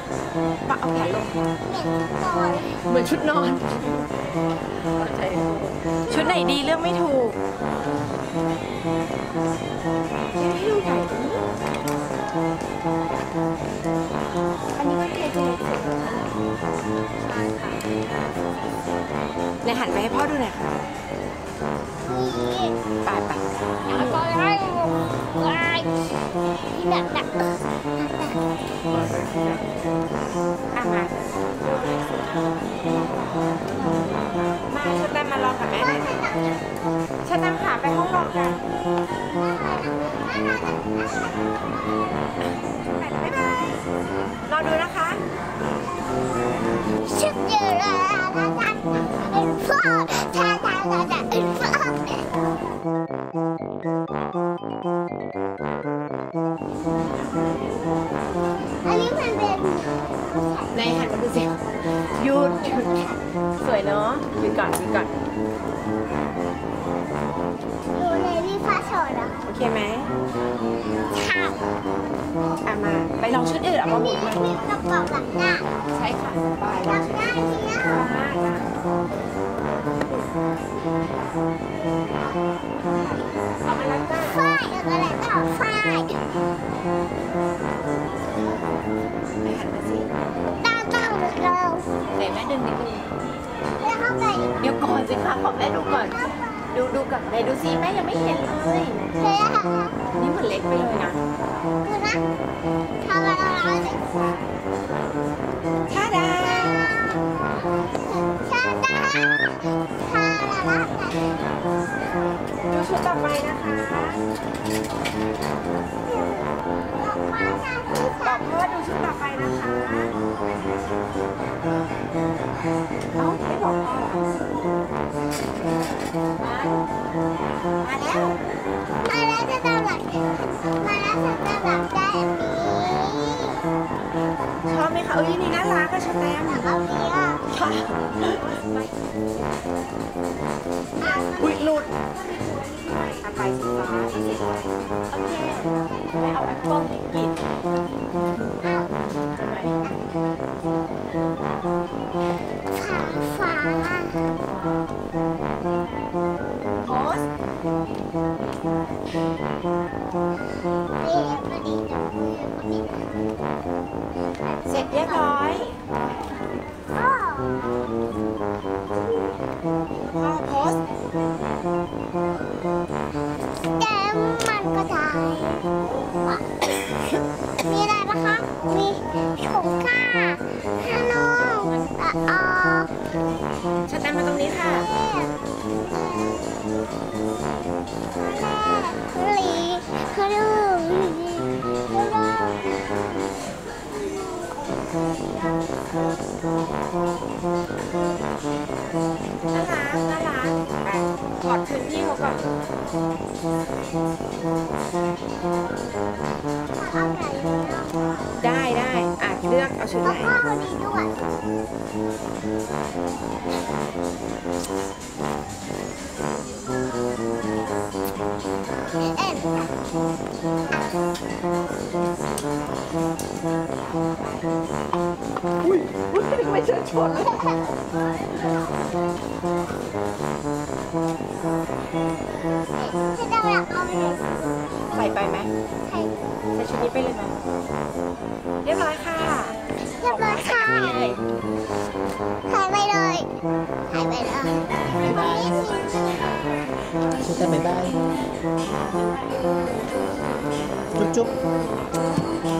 ปะเอาแขนลงเหมือนชุดนอนชุดไหนดีเลือกไม่ถูกชุดนี้ดูใหญ่อันนี้ก็เทจะเล็กสุดในหันไปให้พ่อดูหน่อยค่ะไปแล้วก็ให้ที่หนักมาชะแตมมารอกับแม่ได้ชะแตมขาไปห้องนอนกันบ๊ายบายรอดูนะคะชิบเจอแล้วอินฟออินฟออันนี้มันเป็นในหันมาดูสิยืดสวยเนาะยืดก่อนดูในที่ฟ้าโชว์นะโอเคไหมค่ะมาไปลองชุดอื่นมาหมุนมาต้องบอกหลังหน้าใช่ค่ะไปหลังหน้าเนี่ยเอามาแล้วจ้าฝ้ายเอามาแล้วจ้าฝ้ายหันมาสิตั้งเราไหนแม่ดึงนิดนึงแล้วเข้าไปเดี๋ยวก่อนสิคะขอแม่ดูก่อนดูกับแม่ดูสิแม่ยังไม่เห็นเลยนี่มันเล็กไปเลยนะดูนะทำอะไรชาดาดูชุดต่อไปนะคะบอกพ่อดูชุดต่อไปนะคะไม่บอกพ่อมาแล้วจะตามหลังมาแล้วจะตามหลังได้ชอบไหมคะนี่น่ารักก็ชอบแต้มค่ะอุ๊ยหลุดไปสีฟ้าโอเคไม่เอาแอปเปิ้ลกินฟ้าโพสเสร็จเรียบร้อยพ่อโพสแก้มมันก็ได้มีอะไรบ้างคะมีฉุกค่ะฮานอยชะแตมมาตรงนี้ค่ะลีฮัลโหลน่ารักกอดคืนพี่เขาก่อนได้เลือกเอาชุดไหนอุ้ยทำไมเชิญชวนใส่ไปไหมใส่ชุดนี้ไปเลยไหมเรียบร้อยค่ะหายไปเลยชุดแต่บ๊ายบายจุ๊บ